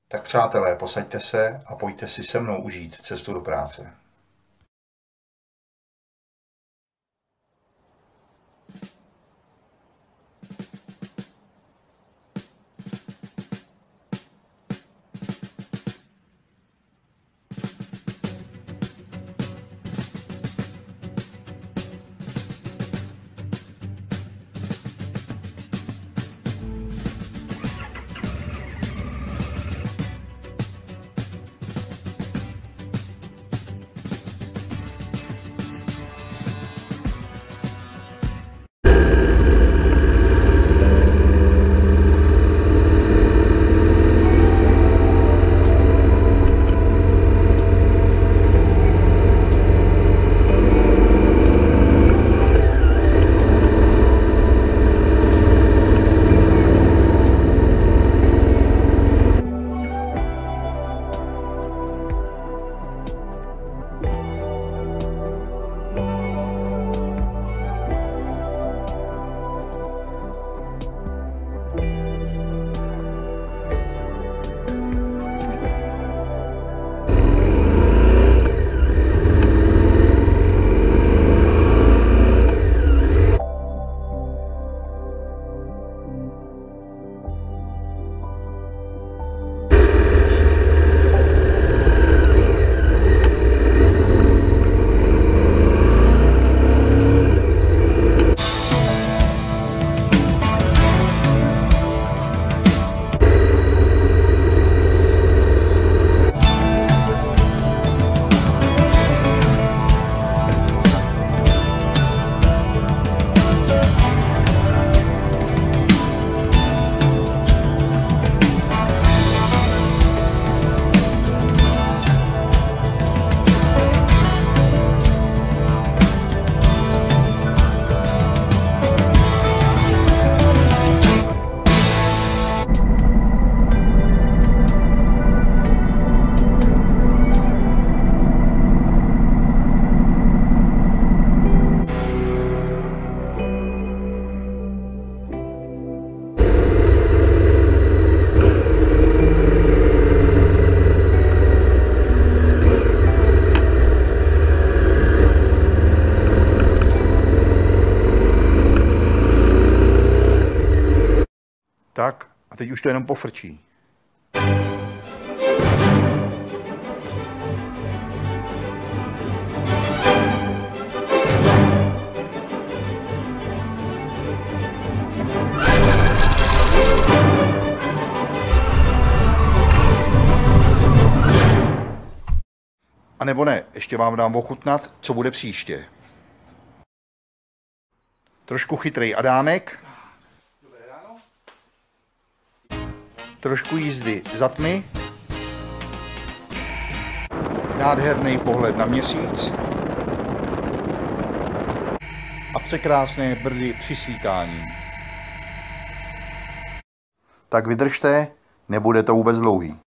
Tak přátelé, posaďte se a pojďte si se mnou užít cestu do práce. Tak, a teď už to jenom pofrčí. A nebo ne, ještě vám dám ochutnat, co bude příště. Trošku chytrej Adámek. Trošku jízdy za tmy. Nádherný pohled na měsíc. A překrásné Brdy při svítání. Tak vydržte, nebude to vůbec dlouhý.